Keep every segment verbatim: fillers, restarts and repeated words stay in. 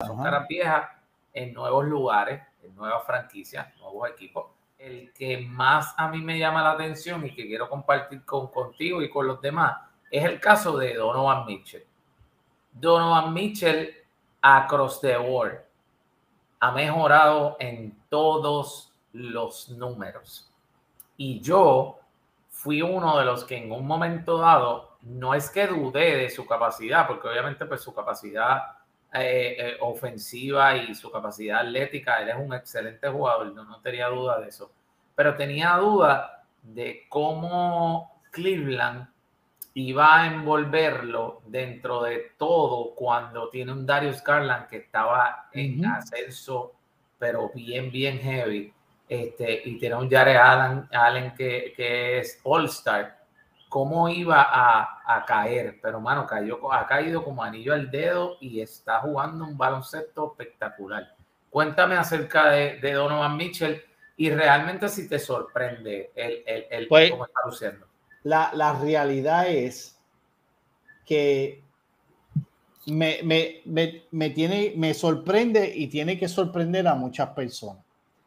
son caras viejas en nuevos lugares, en nuevas franquicias, nuevos equipos. El que más a mí me llama la atención y que quiero compartir con, contigo y con los demás es el caso de Donovan Mitchell. Donovan Mitchell, across the board, ha mejorado en todos los números. Y yo fui uno de los que en un momento dado, no es que dudé de su capacidad, porque obviamente pues su capacidad eh, eh, ofensiva y su capacidad atlética, él es un excelente jugador, no, no tenía duda de eso. Pero tenía duda de cómo Cleveland iba a envolverlo dentro de todo cuando tiene un Darius Garland que estaba en uh-huh. ascenso, pero bien, bien heavy. Este, y tiene un Jared Allen, Allen que, que es All-Star. ¿Cómo iba a, a caer? Pero, mano, cayó, ha caído como anillo al dedo y está jugando un baloncesto espectacular. Cuéntame acerca de, de Donovan Mitchell y realmente si te sorprende el, el, el pues, cómo está luciendo. La, la realidad es que me, me, me, me, tiene, me sorprende y tiene que sorprender a muchas personas.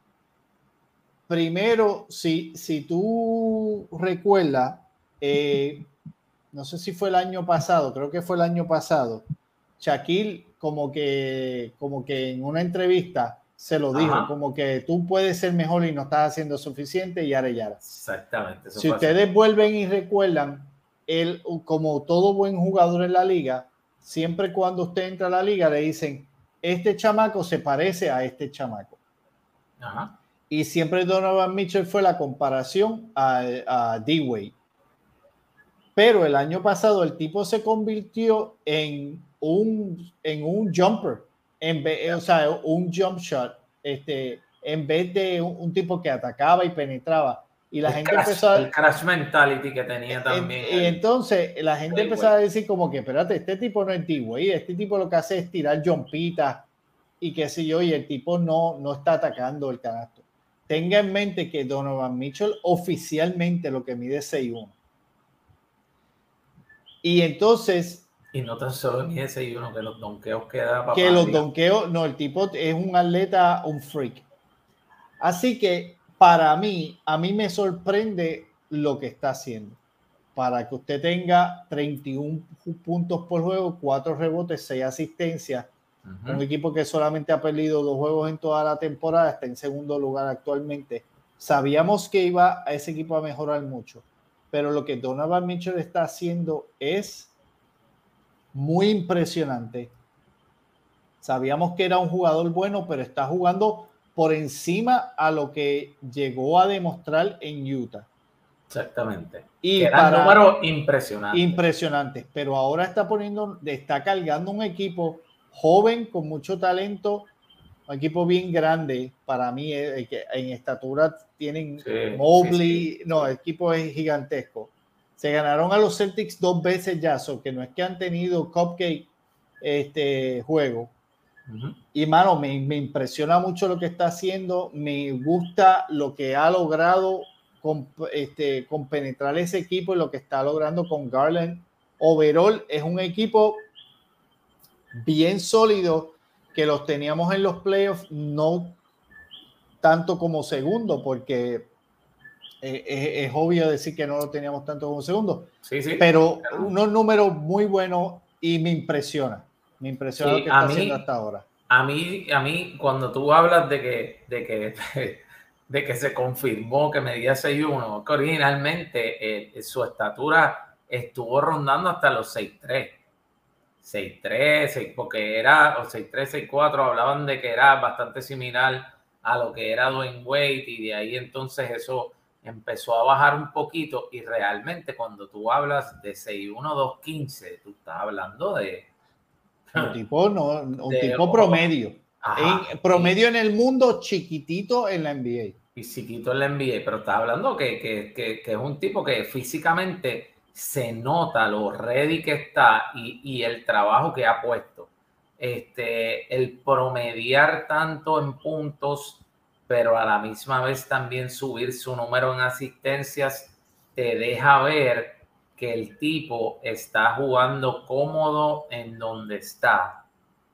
Primero, si, si tú recuerdas, eh, no sé si fue el año pasado, creo que fue el año pasado, Shaquille como que, como que en una entrevista se lo dijo, Ajá. como que tú puedes ser mejor y no estás haciendo suficiente y yara yara. Exactamente. Eso si ustedes así. vuelven y recuerdan, él, como todo buen jugador en la liga, siempre cuando usted entra a la liga le dicen, este chamaco se parece a este chamaco. Ajá. Y siempre Donovan Mitchell fue la comparación a, a D-Wade. Pero el año pasado el tipo se convirtió en un, en un jumper, en vez, o sea, un jump shot, este, en vez de un, un tipo que atacaba y penetraba. Y la el gente crash, empezó a, el crash mentality que tenía también. En, y entonces la gente empezó a decir como que, espérate, este tipo no es D-Wade, este tipo lo que hace es tirar jumpitas y qué sé yo, y el tipo no, no está atacando el canasto. Tenga en mente que Donovan Mitchell oficialmente lo que mide es seis uno. Y entonces... Y no tan solo mide seis uno, que los donkeos que da Que los donkeos, no, el tipo es un atleta, un freak. Así que para mí, a mí me sorprende lo que está haciendo. Para que usted tenga treinta y uno puntos por juego, cuatro rebotes, seis asistencias. Uh-huh. Un equipo que solamente ha perdido dos juegos en toda la temporada, está en segundo lugar actualmente. Sabíamos que iba a ese equipo a mejorar mucho, pero lo que Donovan Mitchell está haciendo es muy impresionante. Sabíamos que era un jugador bueno, pero está jugando por encima a lo que llegó a demostrar en Utah. Exactamente. Y que eran números impresionantes. Impresionantes, pero ahora está poniendo, está cargando un equipo joven con mucho talento, un equipo bien grande. Para mí, eh, que en estatura tienen sí, Mobley, sí, sí, no, sí. El equipo es gigantesco. Se ganaron a los Celtics dos veces ya, so que no es que han tenido cupcake este juego. Uh-huh. Y mano, me, me impresiona mucho lo que está haciendo, me gusta lo que ha logrado con, este, con penetrar ese equipo y lo que está logrando con Garland. Overall es un equipo bien sólido que los teníamos en los playoffs, no tanto como segundo, porque eh, es, es obvio decir que no lo teníamos tanto como segundo, sí, sí, pero claro. Unos números muy buenos y me impresiona, me impresiona sí, lo que está mí, haciendo hasta ahora. A mí, a mí, cuando tú hablas de que, de que, de que se confirmó que medía seis uno, que originalmente eh, su estatura estuvo rondando hasta los seis tres. seis tres, porque era, o seis tres, seis cuatro, hablaban de que era bastante similar a lo que era Dwayne Wade, y de ahí entonces eso empezó a bajar un poquito, y realmente cuando tú hablas de seis uno, dos quince, tú estás hablando de... Un tipo, no, un de, tipo promedio. Ajá, en, promedio y, en el mundo, chiquitito en la N B A. Y chiquito en la N B A, pero estás hablando que, que, que, que es un tipo que físicamente se nota lo ready que está y, y el trabajo que ha puesto. Este, el promediar tanto en puntos, pero a la misma vez también subir su número en asistencias, te deja ver que el tipo está jugando cómodo en donde está.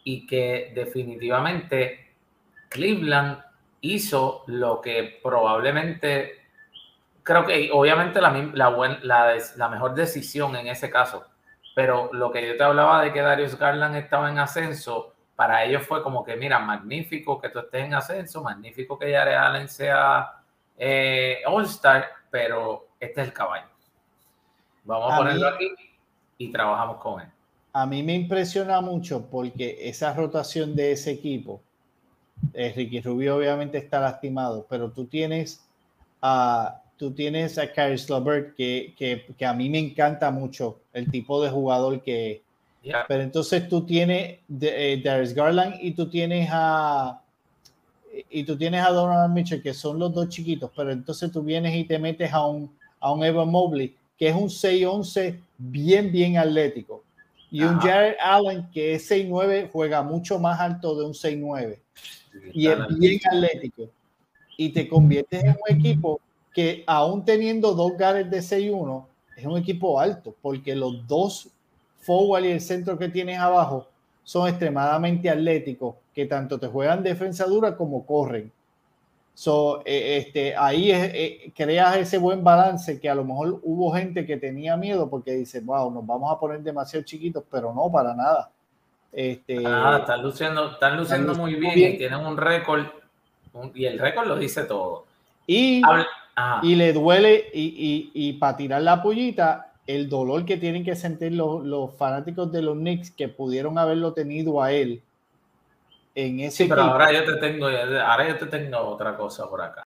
y que definitivamente Cleveland hizo lo que probablemente, creo que obviamente la, la, buen, la, la mejor decisión en ese caso, pero lo que yo te hablaba de que Darius Garland estaba en ascenso, para ellos fue como que, mira, magnífico que tú estés en ascenso, magnífico que Jared Allen sea eh, All-Star, pero este es el caballo. Vamos a, a ponerlo mí, aquí y trabajamos con él. A mí me impresiona mucho porque esa rotación de ese equipo, eh, Ricky Rubio obviamente está lastimado, pero tú tienes a, tú tienes a Caris LeVert que, que, que a mí me encanta mucho el tipo de jugador que es. Yeah. Pero entonces tú tienes de, eh, Darius Garland y tú tienes a y tú tienes a Donovan Mitchell, que son los dos chiquitos, pero entonces tú vienes y te metes a un, a un Evan Mobley, que es un seis once bien, bien atlético. Y Ajá. un Jared Allen, que es seis nueve, juega mucho más alto de un seis nueve. Y es bien atlético. Y te conviertes en un equipo que, aún teniendo dos guards de seis uno, es un equipo alto, porque los dos forward y el centro que tienes abajo son extremadamente atléticos, que tanto te juegan defensa dura como corren. So, eh, este, ahí es, eh, creas ese buen balance que a lo mejor hubo gente que tenía miedo porque dice, wow, nos vamos a poner demasiado chiquitos, pero no, para nada. Este, ah, están luciendo, están luciendo muy bien, bien y tienen un récord, un, y el récord lo dice todo. Y, y le duele, y, y, y para tirar la pollita, el dolor que tienen que sentir los, los fanáticos de los Knicks que pudieron haberlo tenido a él en ese sí, pero equipo. ahora yo te tengo, ahora yo te tengo otra cosa por acá.